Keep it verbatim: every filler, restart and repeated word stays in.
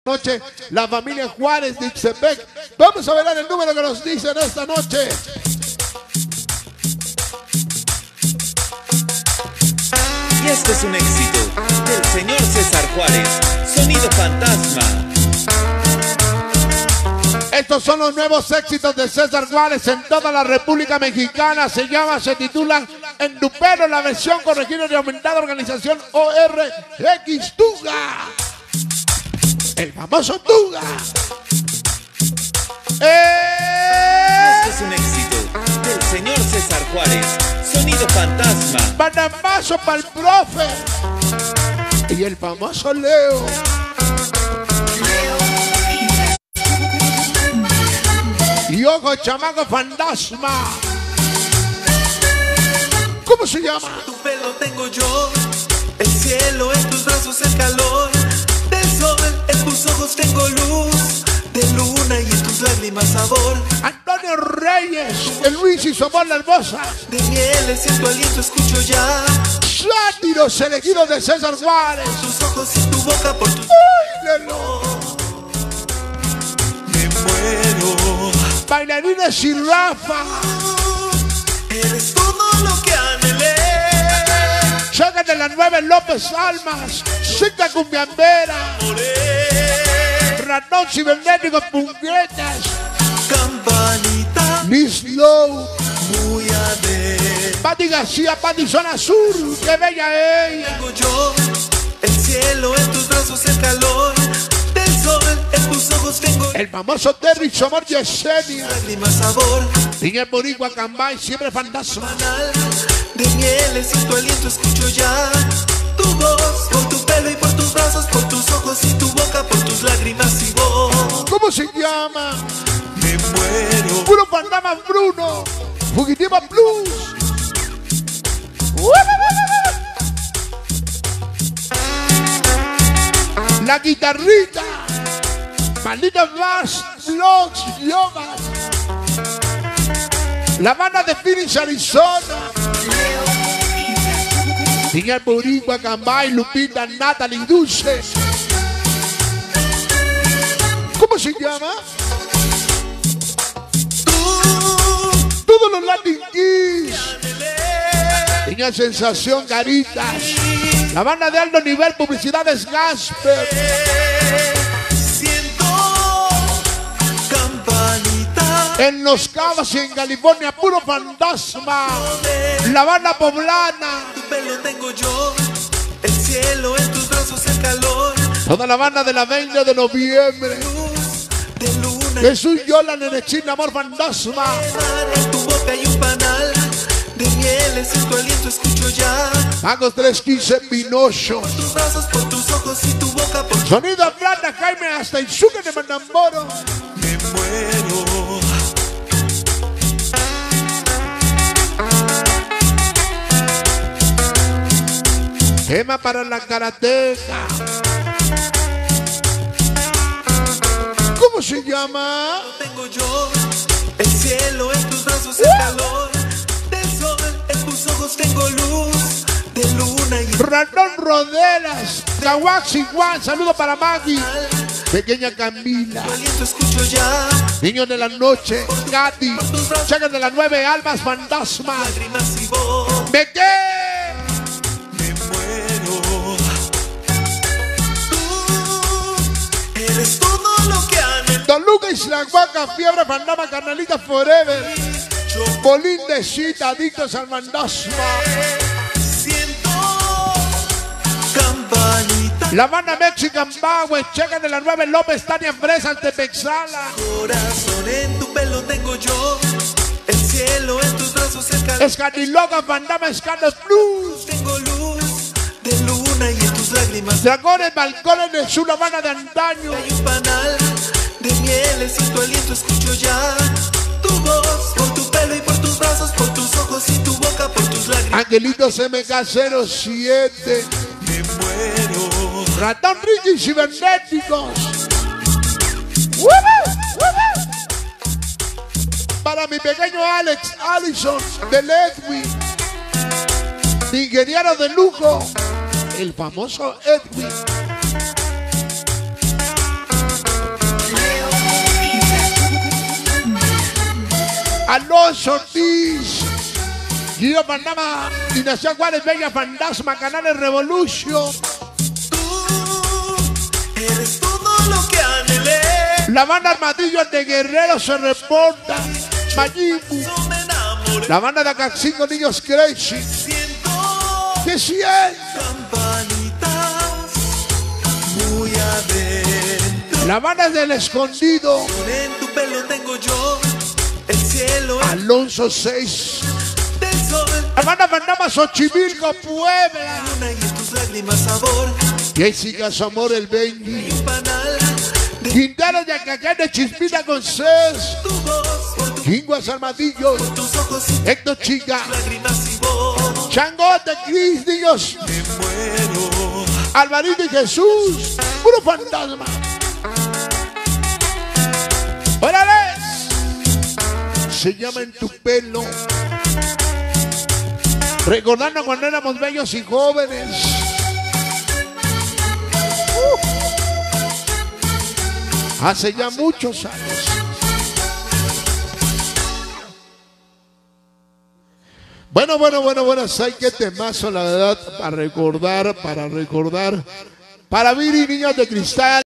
noche la familia Juárez de Ixtepec. Vamos a ver el número que nos dicen esta noche. Y este es un éxito del señor César Juárez, Sonido Fantasma. Estos son los nuevos éxitos de César Juárez en toda la República Mexicana. Se llama, se titula En tu pelo, la versión corregida y aumentada organización O R X Tuga. El famoso Tuga. Eh... Este es un éxito del señor César Juárez, Sonido Fantasma. Banambazo para el profe. Y el famoso Leo. Y ojo, chamaco fantasma. ¿Cómo se llama? Tu pelo tengo yo, el cielo en tus brazos, el calor del sol, en tus ojos tengo luz de luna y en tus lágrimas sabor. Antonio Reyes, el Luis y su amor la hermosa. De mieles y en tu aliento escucho ya. Sátiros elegidos de César Juárez. Tus ojos y tu boca por tu... ¡Uy, Lelo! Me muero. Bailarines y Rafa. Eres todo lo que anhelé. Sacan de las nueve López Almas. Cinta cumbiambera. Ratón cibernético punquetas. Campanita. Miss Low. Muy adentro. Pati García, Pati Zona Sur. Qué bella ella. Tengo yo el cielo en tus brazos, el calor del sol, en tus ojos tengo el famoso Terry Somor Yesenia. Lágrimas sabor. Niña Boricua, Cambay, siempre fantasma. Banal, de mieles y tu aliento escucho ya. Tu voz, por tu pelo y por tus brazos, por tus ojos y tu boca, por tus lágrimas y voz. ¿Cómo se llama? Me muero. Puro fantasma Bruno. Fugitiva Plus. La guitarrita. Malditos Bass, Vlogs, Yogas. La banda de Phoenix, Arizona. Niña Boricua, Cambay, Lupita, Natalie, Dulce. ¿Cómo se llama? Todos los Latin Kids. Niña Sensación, Caritas. La banda de alto nivel, Publicidades Gasper. En Los Cabos y en California, puro fantasma. La banda poblana. Tu pelo tengo yo, el cielo en tus brazos, el calor. Toda la banda de la veinte de noviembre. De luna. Jesús Yola, Nenechín, amor fantasma. En tu boca hay un panal de mieles, en tu aliento escucho ya. Magos tres quince, Pinocho. Por tus brazos, por tus ojos y tu boca, por tu... Sonido Plata, Jaime, hasta Izuka de Manamboro. Me muero. Tema para la karateca. ¿Cómo se llama? Tengo yo el cielo en tus brazos, el calor del sol, en tus ojos tengo luz de luna y Ratón Rodelas, Kawaxi Juan, saludo para Maggie. Pequeña Camila. tu aliento escucho ya. Niños de la noche, Katy. Sacan de las nueve almas fantasma. Lágrimas y voz. ¿Me qué? Eres todo lo que anhelo. Don Luca Isla Guaca, Fiebre Fantasma, Carnalita Forever. Bolín de Cita, Adictos al Fantasma. Siento campanita. La banda Mexican Power, checa de las nueve López, Tania Fresa, Antepexala. Corazón en tu pelo tengo yo. El cielo en tus brazos, el calor. Escatiloga, Fantasma, Scandal Plus. Tengo luz de luna y en tus lágrimas. Dragones, balcones de sur, la banda de antaño. Hay un panal de mieles y tu aliento escucho ya. Tu voz, por tu pelo y por tus brazos, por tus ojos y tu boca, por tus lágrimas. Angelitos M K cero siete. Me muero. Ratón Ricky y Cibernéticos. Para mi pequeño Alex Allison de Edwin. Ingeniero de lujo. El famoso Edwin. Alonso Ortiz, Guido Panama, Dinastía Juárez, Bella Fantasma, Canales Revolution. Tú eres todo lo que anhelé. La banda Armadillo de Guerrero se reporta. Mayibu. Me enamoré. La banda de acá, cinco niños Crazy. Siento ¿Qué sientes? campanitas muy adentro. La banda del Escondido. En tu pelo tengo yo el cielo Alonso seis. del sol. La banda Fantasma Xochimilco, Puebla. Luna y en tus lágrimas sabor. Jessica Zamor, el Benji. Un panal de Quintero de Acacán de Chispita con Cés. tu voz. Por tu- Kinguas Armadillo. tus ojos y Héctor Chica. lágrimas y voz. Changote, Cris, niños. Me muero. Alvarito y Jesús. Puro fantasma. ¡Órale! Se llama En tu pelo. Recordando cuando éramos bellos y jóvenes. Uh. Hace ya muchos años. Bueno, bueno, bueno, bueno, ¿sabes qué temazo, la verdad? Para recordar, para recordar. Para Viri, niños de cristal.